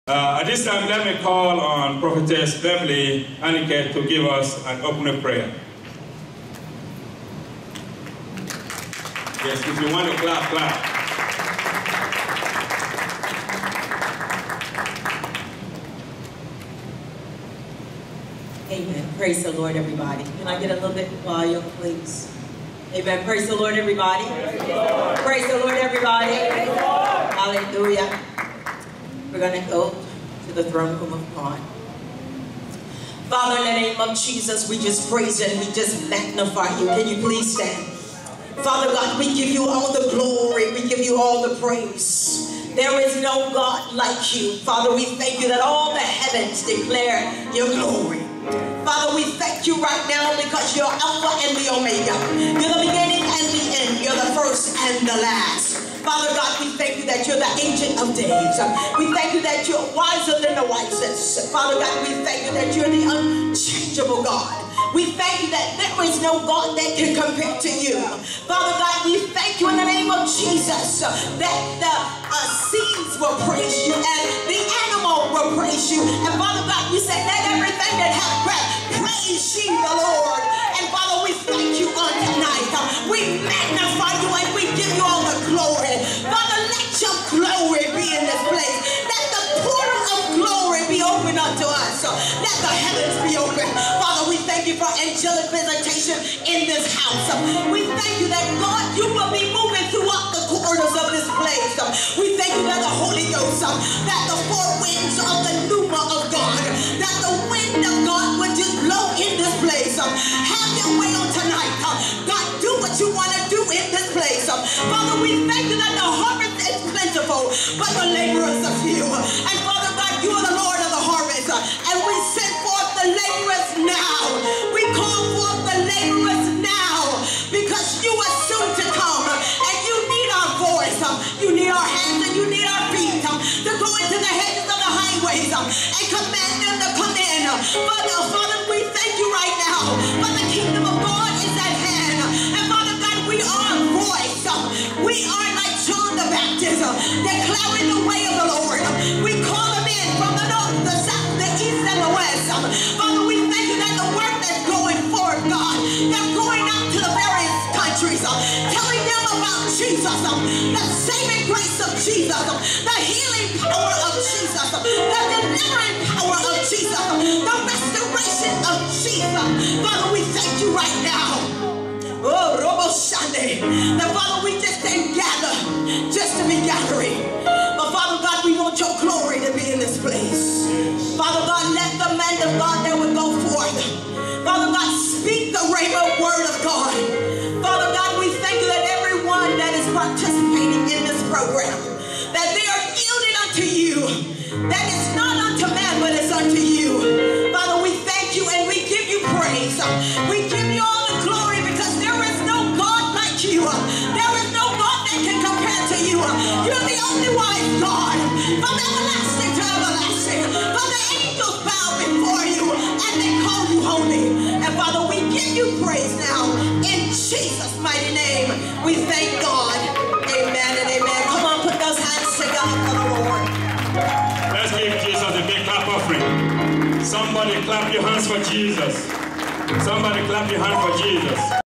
At this time, let me call on Prophetess Beverly to give us an opening prayer. Yes, if you want to clap, clap. Amen. Praise the Lord, everybody. Can I get a little bit of volume, please? Amen. Praise the Lord, everybody. Praise the Lord, everybody. Hallelujah. We're going to go to the throne room of God. Father, in the name of Jesus, we just praise you and we just magnify you. Can you please stand? Father God, we give you all the glory. We give you all the praise. There is no God like you. Father, we thank you that all the heavens declare your glory. Father, we thank you right now because you're Alpha and the Omega. You're the beginning and the end. You're the first and the last. Father God, we thank you that you're the Ancient of Days. We thank you that you're wiser than the wisest. Father God, we thank you that you're the unchangeable God. We thank you that there is no God that can compare to you. Father God, we thank you in the name of Jesus that the seeds will praise you and the animal will praise you. And Father God, you said, let everything that hath breath praise ye the Lord. And Father, we thank you on tonight. We magnify you and we give you all the glory. Father, let your glory be in this place. Let the portal of glory be open unto us. Let the heavens be open. Father, we thank you for angelic visitation in this house. We thank you that God, you will be moving throughout the corridors of this place. We thank you that the Holy Ghost, that the four winds of the pneuma of God, that the wind of God would just blow in this place. Have your way on tonight. God, do what you want to do in this place. Father, we thank you that the harvest is plentiful, but the laborers are few. And Father God, you are the Lord of the harvest. And we send forth the laborers now. We call forth the laborers now because you are soon to come. And you need our voice. You need our hands and you need our feet to go into the hedges of the highways and command them to come in. Father, we thank you right now. For the kingdom of God is at hand. And Father God, we are a voice. We are like John the Baptist, declaring the way of the Lord. We call them in from the north, the south, the east, and the west. Father, we thank you that the work that's going forth, God, they're going out to the various countries, telling them about Jesus, the saving grace of Jesus, the healing power of Jesus, the delivering power of Jesus, the restoration of Jesus. Father, we thank you right now. Oh, Robo Shande. Now, Father, we just didn't gather just to be gathering. But Father God, we want your glory to be in this place. Father God, let the man of God that would go forth. Father God, speak the rhema word of God. Father God, we thank you that everyone that is participating in this program, that they are yielded unto you. That is not unto man, but it's unto you. Father, we thank you and we give you praise. We give you all the glory because there is no God like you. There is no God that can compare to you. You're the only wise God. From everlasting to everlasting. For the angels bow before you and they call you holy. And Father, we give you praise now. In Jesus' mighty name, we thank God. Amen and amen. Come on, put those hands together for the Lord. Let's give Jesus a big clap offering. Somebody clap your hands for Jesus. Somebody clap your hands for Jesus.